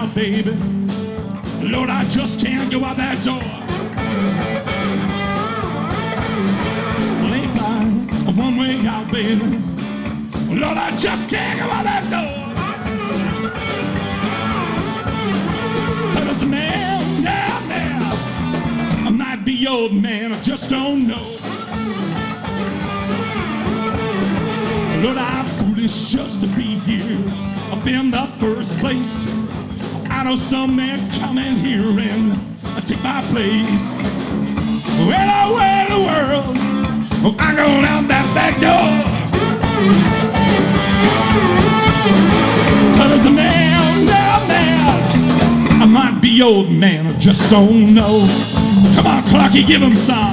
out, baby. Lord, I just can't go out that door. Ain't by a one-way out, baby. Lord, I just can't go out that door. There's a man down there. I might be old man, I just don't know. Lord, I'm foolish just to be here up in the first place. I know some man come in here and take my place. Well, where in the world I'm going out that back door? There's a man down there. I might be old man, I just don't know. Come on, Clarky, give him some.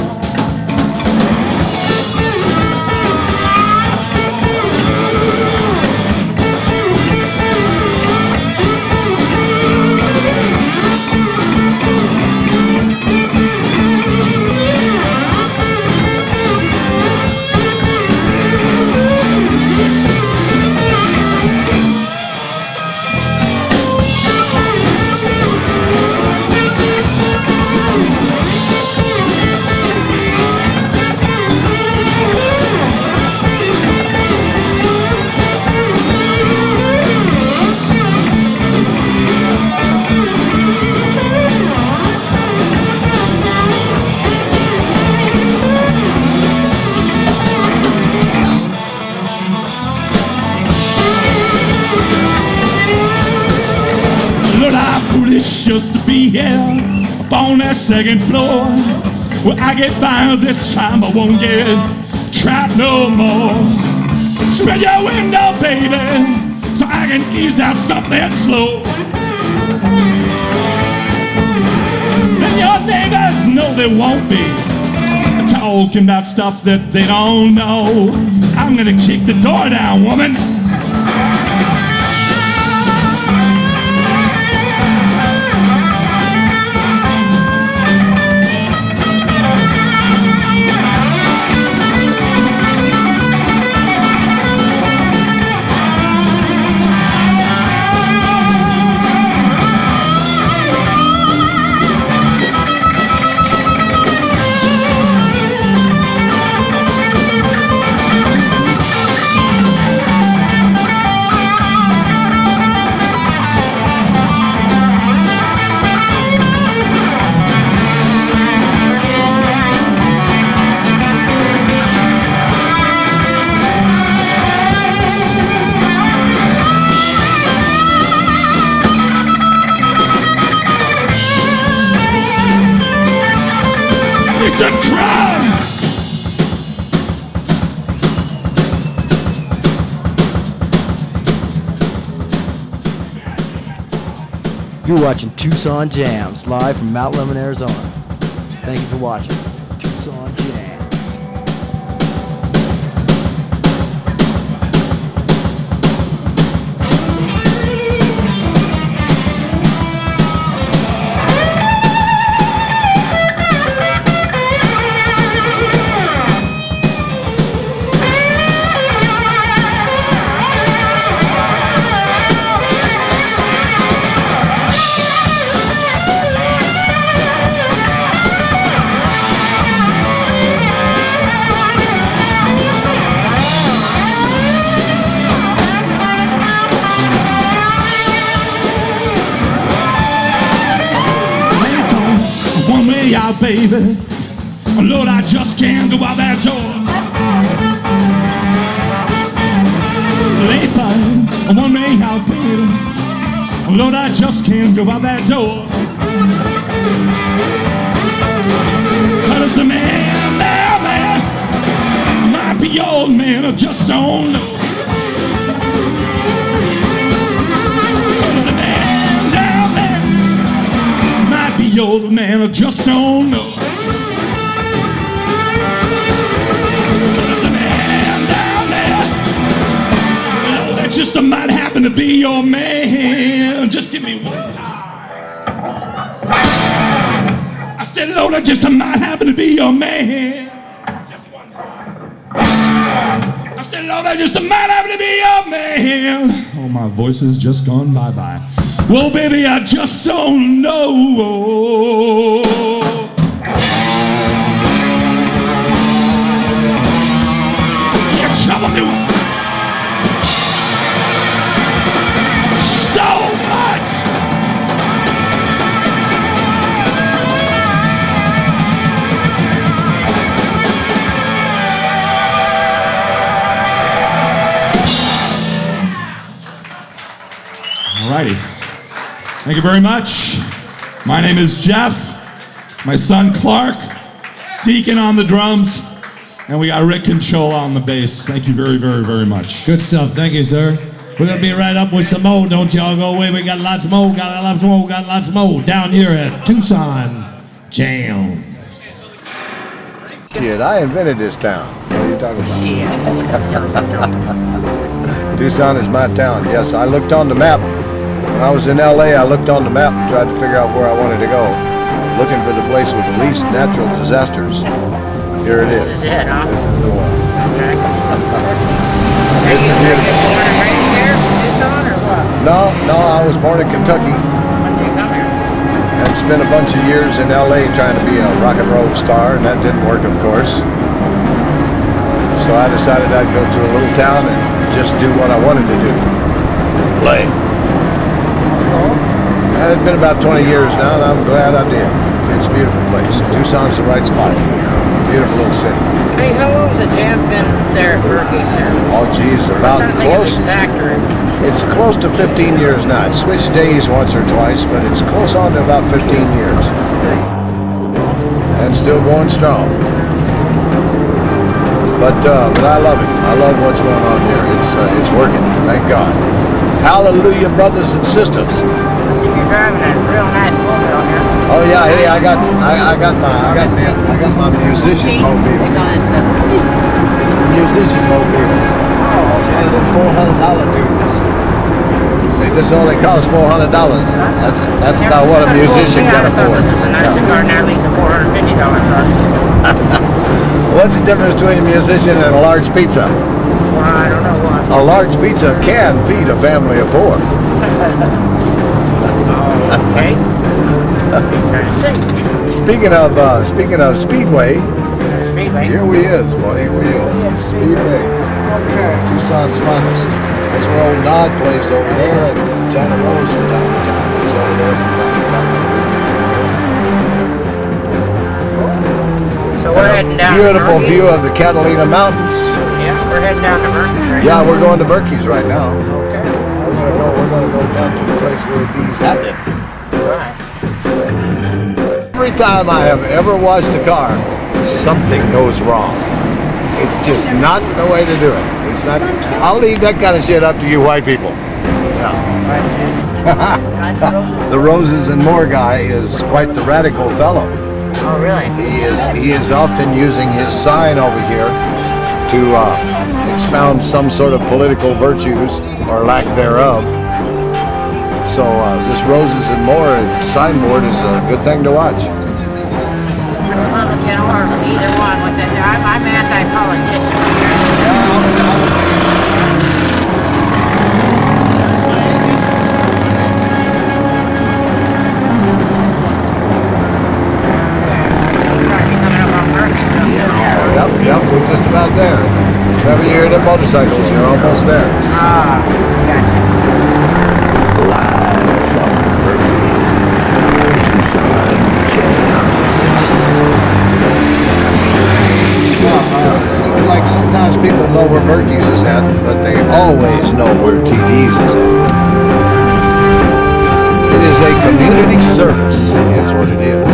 Just to be here up on that second floor where I get by this time I won't get trapped no more. Spread your window, baby, so I can ease out something slow. Then your neighbors know they won't be talking about stuff that they don't know. I'm gonna kick the door down, woman. You're watching Tucson Jamz, live from Mount Lemmon, Arizona. Thank you for watching Tucson Jamz. Out, baby. Lord, I just can't go out that door. Late by one way out, baby. Lord, I just can't go out that door. Cause the man there, man, might be old man, I just don't know. Cause the man down there might be old man, I just don't know. Cause the man down there, Lord, that just might happen to be your man. Just give me one time. I said, Lord, that just might happen to be your man. Just one time. I said, Lord, that just might happen to be your man. Oh, my voice has just gone bye-bye. Well, baby, I just don't know. Yeah, trouble do so much. All righty. Thank you very much. My name is Jeff. My son Clark. Deacon on the drums. And we got Rick Conchola on the bass. Thank you very, very, very much. Good stuff. Thank you, sir. We're going to be right up with some more. Don't y'all go away. We got lots more. Got lots more. Got lots more. Down here at Tucson Jamz. Shit, I invented this town. What are you talking about? Tucson is my town. Yes, I looked on the map. When I was in LA, I looked on the map and tried to figure out where I wanted to go. Looking for the place with the least natural disasters. Here it is. This is it, huh? This is the one. Okay. It's a beautiful. Born and raised here in Tucson or what? No, I was born in Kentucky. When did you come here? And spent a bunch of years in LA trying to be a rock and roll star, and that didn't work, of course. So I decided I'd go to a little town and just do what I wanted to do. Play. And it's been about 20 years now, and I'm glad I did. It's a beautiful place. Tucson's the right spot. Beautiful little city. Hey, how long's the jam been there at Berkys here? Oh, geez, about close. It's close to 15 years now. It's switched days once or twice, but it's close on to about 15 years. And still going strong. But I love it. I love what's going on here. It's working. Thank God. Hallelujah, brothers and sisters. I see you're driving a real nice mobile here. Oh yeah, hey, I got my musician mobile. It's a musician mobile. It's one of them $400 dudes. Say this only costs $400. That's about what a musician can afford. This is a nicer car than at least a $450 car. What's the difference between a musician and a large pizza? Well, I don't know what. A large pizza can feed a family of 4. Okay. Speaking of Speedway, Speedway. here we is, boy. Here we is. Speedway. Okay. Tucson's finest. That's where old Nod plays over there, and China Rose from time to time plays over there. So we're heading down. Beautiful to view of the Catalina Mountains. Yeah, we're heading down to Berkys right now. Yeah, we're going to Berkys right now. Okay. We're going to go down to the place where the bees happen. Right. Every time I have ever washed a car, something goes wrong. It's just not the way to do it. It's not. I'll leave that kind of shit up to you white people. Yeah. The Roses and More guy is quite the radical fellow. Oh, really? He is often using his sign over here to expound some sort of political virtues or lack thereof. So this Roses and More signboard is a good thing to watch. Republican or either one. I'm anti-politician. Yep, we're just about there. Whenever you hear the motorcycles, you're almost there. Ah, gotcha. Like sometimes people know where Berkys is at, but they always know where TD's is at. It is a community service, is what it is.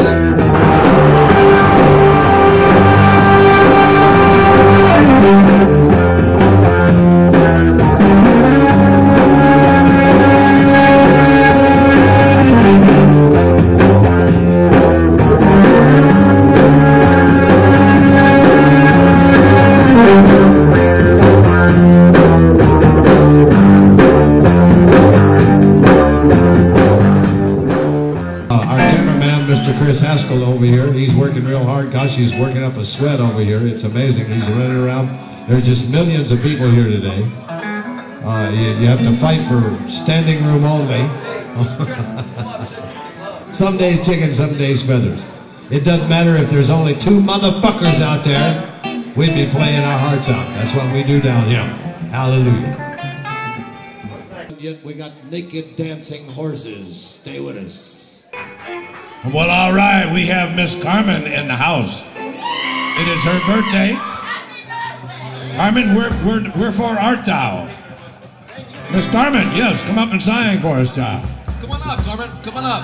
Chris Haskell over here, he's working real hard. Gosh, he's working up a sweat over here. It's amazing. He's running around. There are just millions of people here today. You have to fight for standing room only. Some days chicken, some days feathers. It doesn't matter if there's only 2 motherfuckers out there, we'd be playing our hearts out. That's what we do down here. Hallelujah. Yet we got naked dancing horses. Stay with us. Well, all right, we have Miss Carmen in the house. It is her birthday. Carmen, we're for art thou. Miss Carmen, yes, come up and sign for us, child. Come on up, Carmen. Come on up.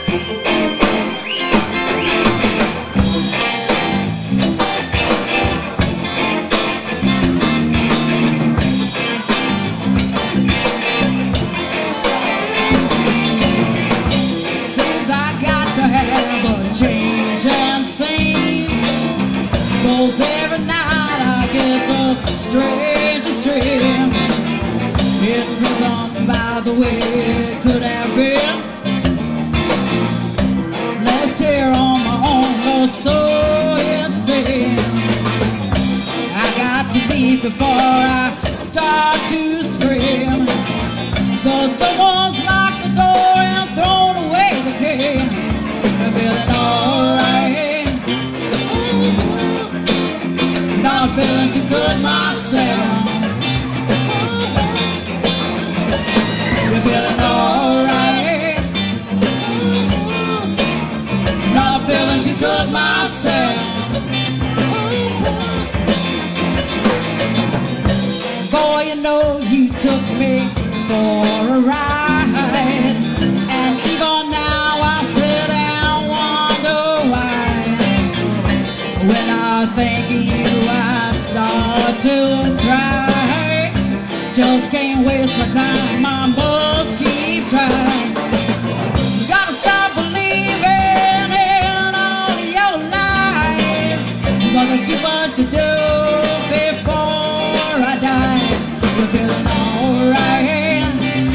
Seems I got to have a change and scene. 'Cause every night I get the strangest dream. It wasn't by the way it could have been. Left here on my own, was so insane. I got to leave before I start to scream. But someone's locked the door and thrown away the key. I'm feeling alright. Not feeling too good myself. You're feeling alright. Not feeling too good myself. Boy, you know you took me for a ride. And even now I sit and wonder why. When I think of you I start to cry. Just can't waste my time, I must keep trying. Gotta stop believing in all the yellow lies. But there's too much to do before I die. You're feeling alright.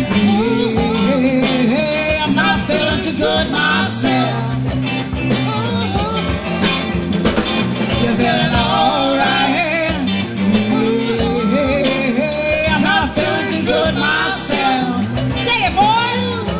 Yeah, I'm not feeling too good myself. You're feeling alright. Yeah, I'm not feeling too good myself. Take it, boys.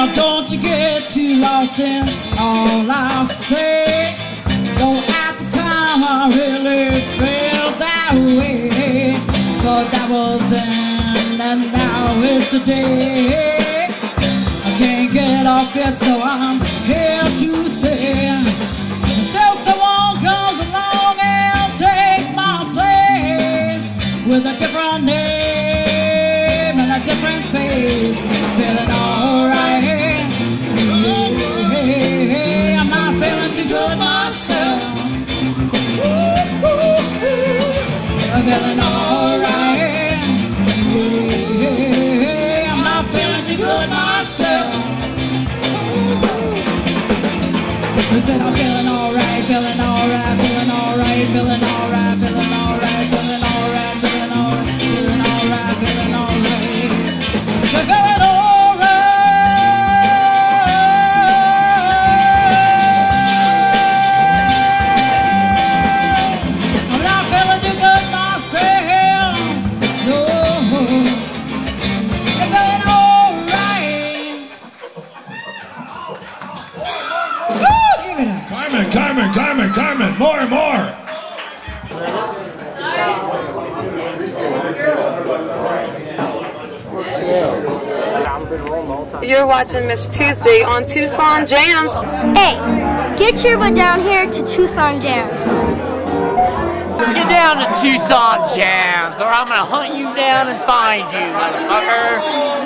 don't you get too lost in all I say. Though at the time I really felt that way. But that was then and now it's today. I can't get off it, so I'm here to say, until someone comes along and takes my place with a different name and a different face, feeling alright. Hey, I'm not feeling too good myself. I'm feeling alright. Hey, I'm not feeling too good myself. I said I'm feeling alright, feeling alright, feeling alright, feeling alright, feeling alright, feeling alright, feeling alright, feeling alright, feeling alright. You're feeling alright. I'm not feeling too good myself. No. You're feeling alright. Woo! Give it up. Carmen, more. You're watching Miss Tuesday on Tucson Jamz. Hey, get your butt down here to Tucson Jamz. Get down to Tucson Jamz, or I'm gonna hunt you down and find you, motherfucker.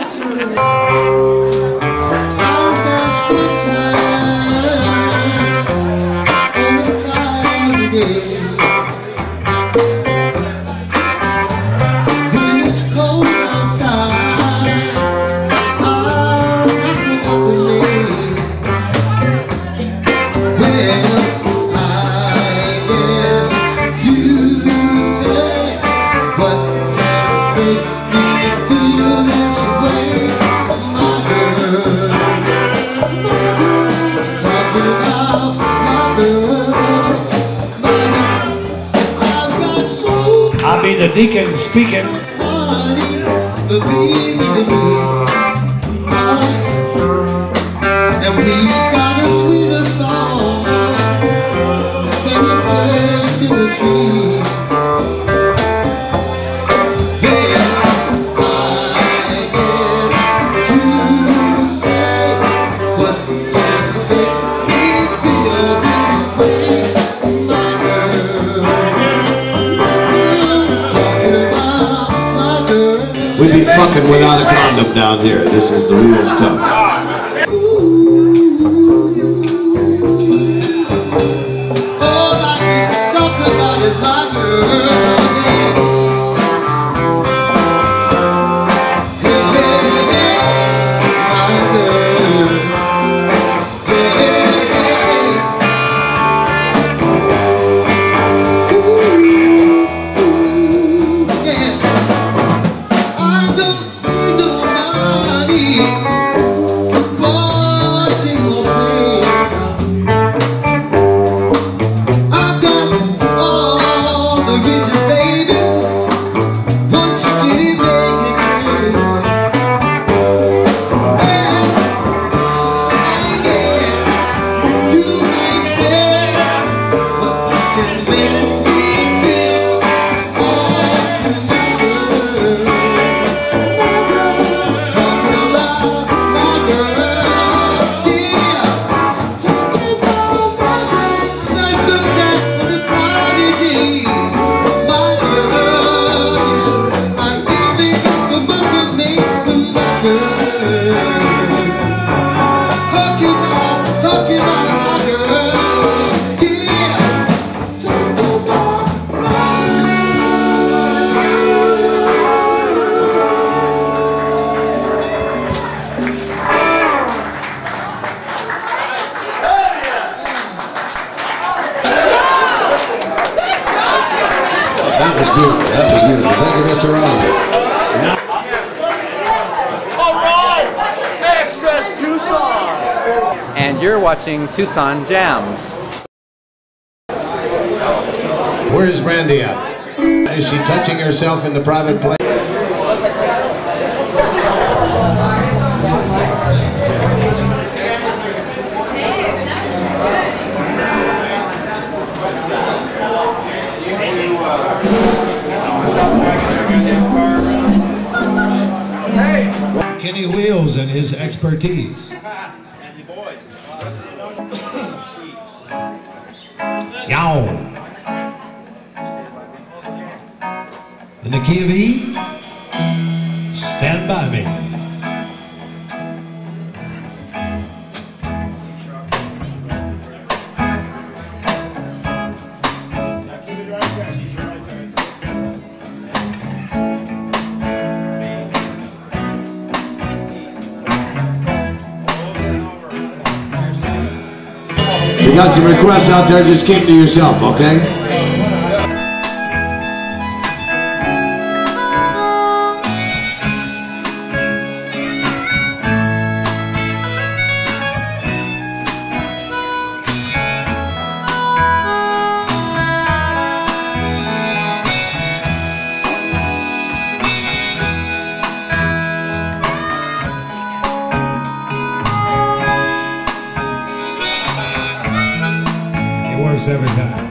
I'll be the deacon speaking. And we've got a sweeter song than the birds in the tree. Then I guess to say what can make me feel this way, my girl. Talking about my girl. We'd be fucking without a condom down here. This is the real stuff. That was beautiful. That was beautiful. Thank you, Mr. Robin. All right, Access Tucson. And you're watching Tucson Jamz. Where is Brandy at? Is she touching herself in the private place? expertise. And the boys. Yow. In the key of E, stand by me. If you got some requests out there, just keep to yourself, okay? Every time.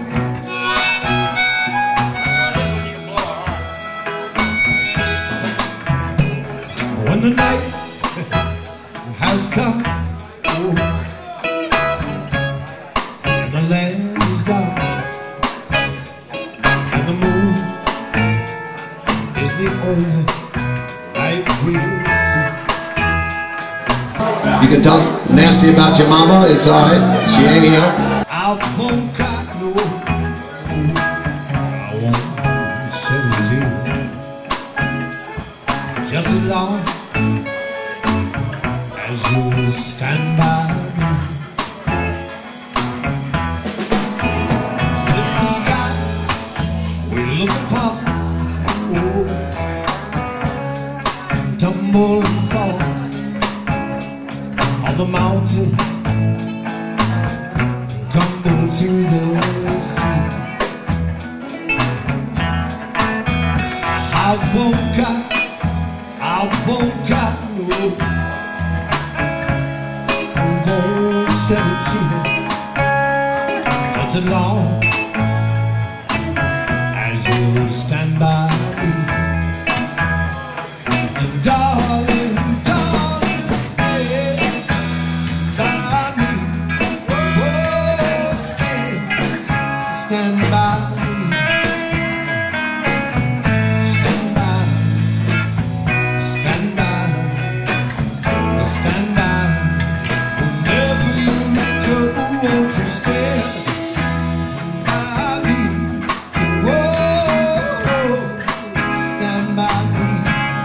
When the night has come, oh, and the land is dark, and the moon is the only light we'll see. You can talk nasty about your mama, it's alright, she ain't here. I won't cry, no, I won't shed a tear, just as long as you stand by me. In the sky we look upon, oh, tumble and fall on the mountain, tumble to the sea. I won't cry, no, won't shed a tear, not as long as you stand by me. And darling, stay by me. Stand by me, stand by, stand by, stand by. Whenever you do, won't you stand by me? Whoa, stand by me,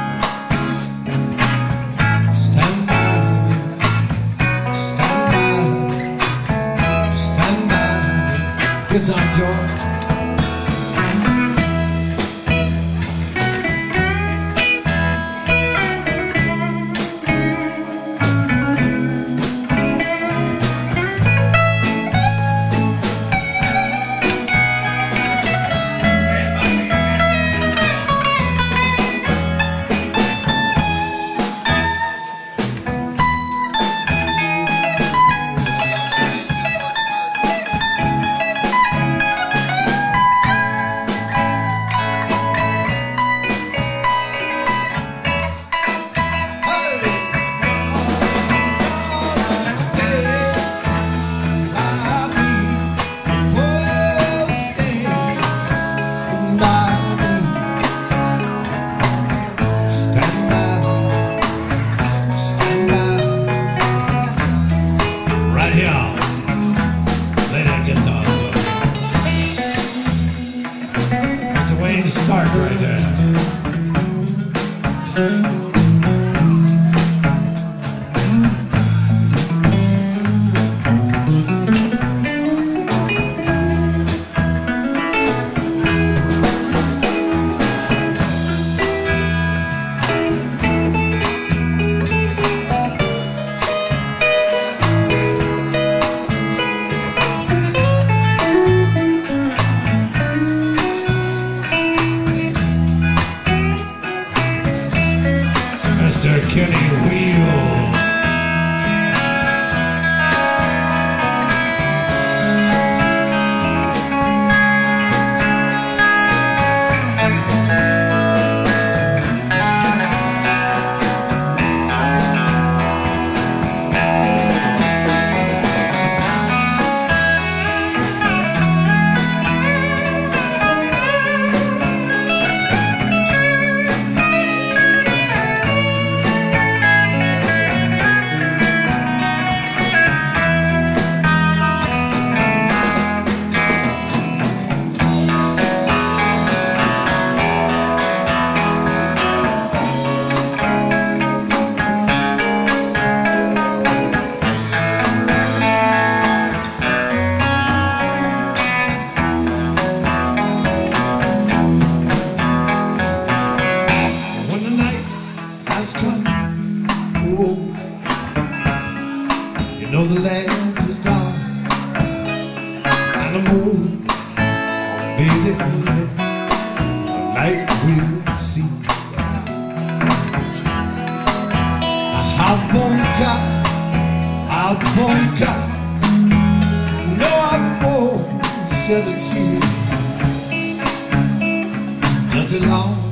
stand by me, stand by, stand by. Get some joy. know the land is dark and the moon will be the only light we'll see. I won't got, no, I won't shed a tear. Just as long